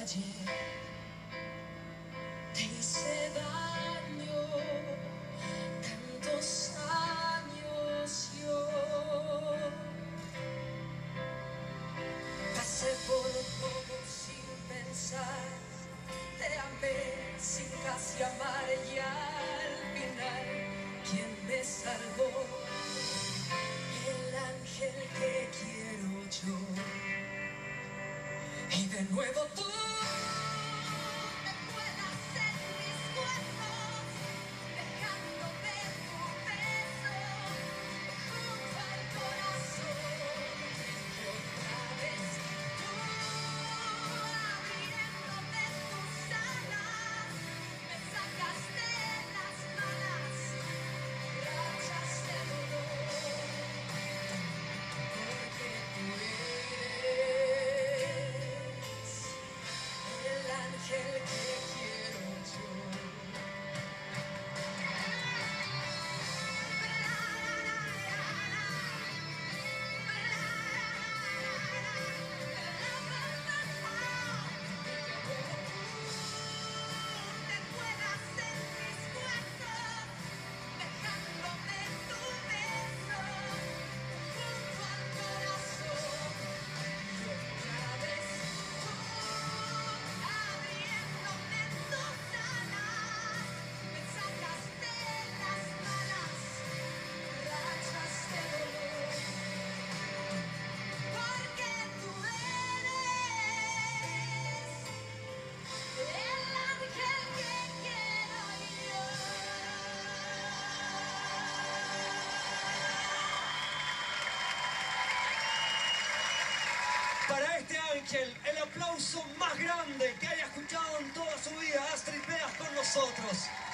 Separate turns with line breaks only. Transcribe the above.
ayer te hice daño, tantos años yo pasé por todo sin pensar, te amé sin casi amar y al final ¿quién me salvó? El ángel que quiero yo. Y de nuevo tú me puedas en mis cuerpos, dejándome tu beso junto al corazón. Y otra vez tú abriéndome tus alas, me sacaste las malas rachas de dolor, porque tú el ángel que quiero yo. Te puedas en mis cuartos, dejándome tu beso junto al corazón. Y otra vez tú abriéndome tus alas, me sacaste las malas rachas de dolor, porque tú eres el ángel que quiero yo.
Para este ángel, el aplauso más grande que haya escuchado en toda su vida. Astrid Veas con nosotros.